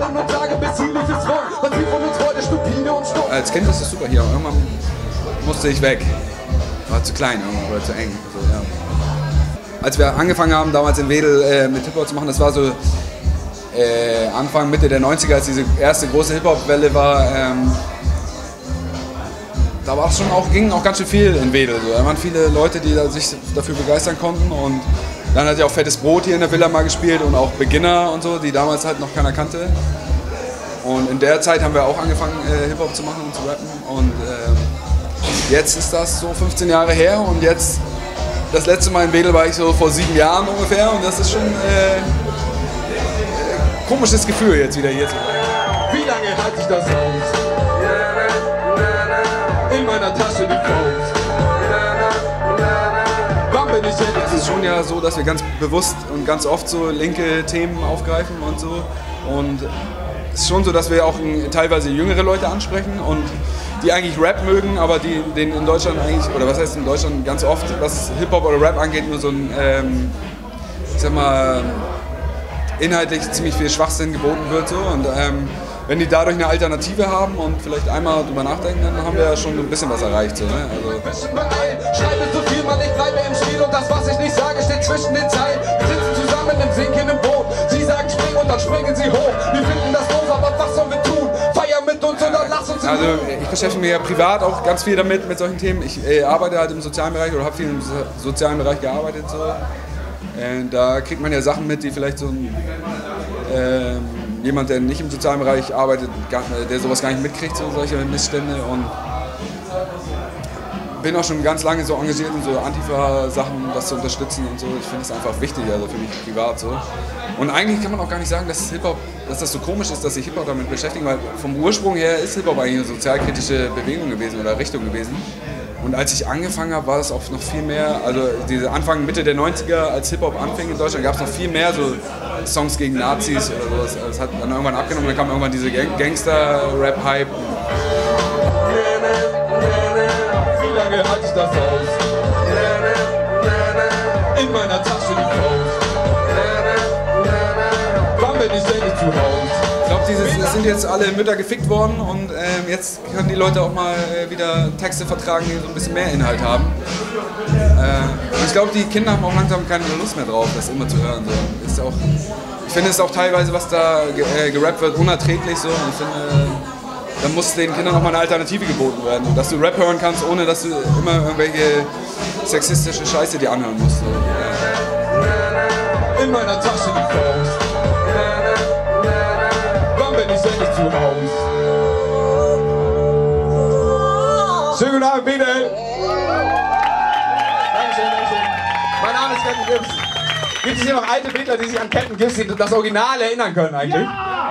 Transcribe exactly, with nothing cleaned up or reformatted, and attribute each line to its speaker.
Speaker 1: Mund und sage, bis hier lief es rund. Was sie von uns wollte, stupide und stumpf.
Speaker 2: Als Kind ist es super hier, irgendwann musste ich weg. War zu klein irgendwann, oder zu eng. So, ja. Als wir angefangen haben, damals in Wedel äh, mit Hip-Hop zu machen, das war so äh, Anfang, Mitte der neunziger, als diese erste große Hip-Hop-Welle war, ähm, da war es schon auch, ging auch ganz schön viel in Wedel. So. Da waren viele Leute, die da sich dafür begeistern konnten, und dann hat ja auch Fettes Brot hier in der Villa mal gespielt und auch Beginner und so, die damals halt noch keiner kannte. Und in der Zeit haben wir auch angefangen, äh, Hip-Hop zu machen und zu rappen, und äh, jetzt ist das so fünfzehn Jahre her, und jetzt, das letzte Mal in Wedel war ich so vor sieben Jahren ungefähr, und das ist schon äh, äh, komisches Gefühl, jetzt wieder hier zu sein.
Speaker 1: Wie lange halte ich das aus? In meiner Tasche die Faust. Wann bin ich endlich?
Speaker 2: Es ist schon ja so, dass wir ganz bewusst und ganz oft so linke Themen aufgreifen und so, und es ist schon so, dass wir auch teilweise jüngere Leute ansprechen, und die eigentlich Rap mögen, aber die den in Deutschland eigentlich, oder was heißt in Deutschland ganz oft, was Hip-Hop oder Rap angeht, nur so ein, ähm, ich sag mal, inhaltlich ziemlich viel Schwachsinn geboten wird. So. Und ähm, wenn die dadurch eine Alternative haben und vielleicht einmal drüber nachdenken, dann haben wir ja schon ein bisschen was erreicht. So, ne? Also
Speaker 1: schreibe so viel man, ich bleibe im Spiel, und das, was ich nicht sage, steht zwischen den Zeilen. Wir sitzen zusammen im sinkenden Boot, sie sagen springen und dann springen sie hoch. Wir finden das doof, aber was sollen wir tun? Feier mit uns und dann lass uns in
Speaker 2: Also ich beschäftige mich ja privat auch ganz viel damit, mit solchen Themen. Ich äh, arbeite halt im sozialen Bereich oder habe viel im so sozialen Bereich gearbeitet. So. Äh, da kriegt man ja Sachen mit, die vielleicht so ein, äh, jemand, der nicht im sozialen Bereich arbeitet, gar, der sowas gar nicht mitkriegt, so solche Missstände. Und bin auch schon ganz lange so engagiert in so Antifa-Sachen, das zu unterstützen und so. Ich finde es einfach wichtig, also für mich privat so. Und eigentlich kann man auch gar nicht sagen, dass Hip-Hop, dass das so komisch ist, dass sich Hip-Hop damit beschäftigt, weil vom Ursprung her ist Hip-Hop eigentlich eine sozialkritische Bewegung gewesen oder Richtung gewesen. Und als ich angefangen habe, war das auch noch viel mehr, also diese Anfang, Mitte der neunziger, als Hip-Hop anfing in Deutschland, gab es noch viel mehr so Songs gegen Nazis oder sowas. Das hat dann irgendwann abgenommen, dann kam irgendwann diese Gang Gangster-Rap-Hype.
Speaker 1: Wie lange halte ich das aus? In meiner Tasche die Faust. Wann bin ich endlich zu Hause?
Speaker 2: Ich glaube, es sind jetzt alle Mütter gefickt worden, und ähm, jetzt können die Leute auch mal äh, wieder Texte vertragen, die so ein bisschen mehr Inhalt haben. Äh, und ich glaube, die Kinder haben auch langsam keine Lust mehr drauf, das immer zu hören. So. Ist auch, ich finde es auch teilweise, was da ge äh, gerappt wird, unerträglich. So. Und ich finde, da muss den Kindern noch mal eine Alternative geboten werden. Und dass du Rap hören kannst, ohne dass du immer irgendwelche sexistische Scheiße dir anhören musst. So. Ja.
Speaker 1: In meiner Tasche die Faust. Wann bin ich endlich zu Hause? Schönen guten Abend, Wedel. Dankeschön, Dankeschön. Mein Name ist Captain Gibbs. Gibt es hier noch alte Wedler, die sich an Captain Gibbs, das Original, erinnern können eigentlich? Ja!